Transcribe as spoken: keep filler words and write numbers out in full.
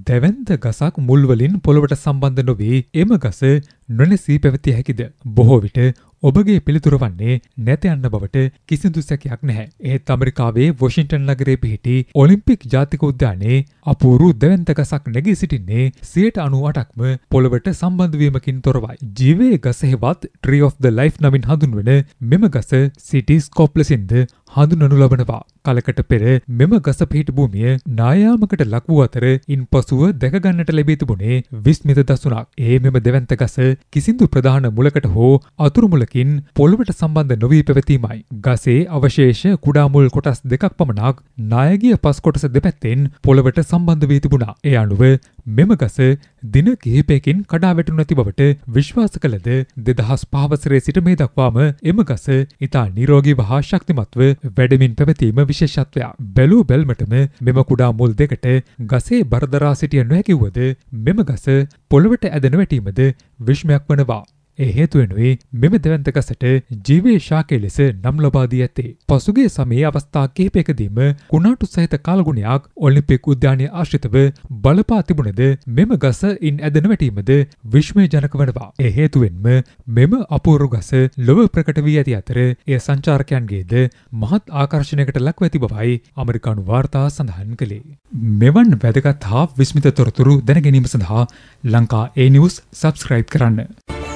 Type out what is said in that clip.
දෙවන්ත ගසක් මුල්වලින් පොළොවට සම්බන්ධ නොවී එම ගස නොනැසී පැවතිය හැකිද? බොහෝ විට ඔබගේ පිළිතුර වන්නේ නැත යන්න බවට කිසිදු සැකයක් නැහැ. ඒත් ඇමරිකාවේ වොෂින්ටන් නගරයේ පිහිටි ඔලිම්පික් ජාතික උද්‍යානයේ අපූරු දෙවන්ත ගසක් නැගී සිටින්නේ සියයට අනූඅටක්ම පොළොවට සම්බන්ධ වීමකින් තොරවයි. ජීවයේ ගස හෙවත් Tree of the Life නමින් හඳුන්වන මෙම ගස සිටි ස්කෝප්ලසින්ද හඳුන්වනු ලබනවා. කලකට පෙර මෙම ගස පිහිටි භූමිය නායාමකට ලක් වූ අතර ඉන්පසුව දැක ගන්නට ලැබී තිබුණේ විස්මිත දසුණක්. ඒ මෙම දෙවන්ත ගස කිසිදු ප්‍රධාන මුලකට හෝ අතුරු මුලකින් පොළොවට සම්බන්ධ නොවී පැවතීමයි. ගසේ අවශේෂ කුඩා මුල් කොටස් දෙකක් පමණක් නායකීය පස් කොටස දෙපැත්තෙන් පොළොවට සම්බන්ධ වී තිබුණා. ඒ අනුව මෙම ගස දින කිහිපයකින් කඩා වැටුණු නැති බවට විශ්වාස කළද දෙදහස් පහ වසරේ සිට මේ දක්වාම එම ගස ඉතා නිරෝගීව හා ශක්තිමත්ව වැඩමින් පැවතීම විශේෂත්වයක්. බැලූ බැල්මටම මෙම කුඩා මුල් දෙකට ගසේ බරදරා සිටිය නොහැකි වුවද මෙම ගස පොළොවට ඇද නොවැටීමද විස්මයක් වනවා. ඒ හේතුවෙනුයි මෙම දෙවන්ත ගසට ජීවයේ ශාකය ලෙස නම් ලබා දී ඇත්තේ. පසුගිය සමයේ අවස්ථා කිහිපයකදීම කුණාටු සහිත කාලගුණයක් ඔලිම්පික් උද්‍යානයේ ආශ්‍රිතව බලපා තිබුණද මෙම ගස ඉන් ඇද නොවැටීමද විස්මයජනක වනවා. ඒ හේතුවෙන්ම මෙම අපූර්ව ගස ලොව ප්‍රකට වී ඇති අතර එය සංචාරකයන්ගේද මහත් ආකර්ෂණයකට ලක්ව ඇති බවයි ඇමරිකානු වාර්තා සඳහන් කළේ. මෙවන් වැදගත් හා විස්මිත තොරතුරු දැන ගැනීම සඳහා ලංකා ඒ නිවුස් සබ්ස්ක්‍රයිබ් කරන්න.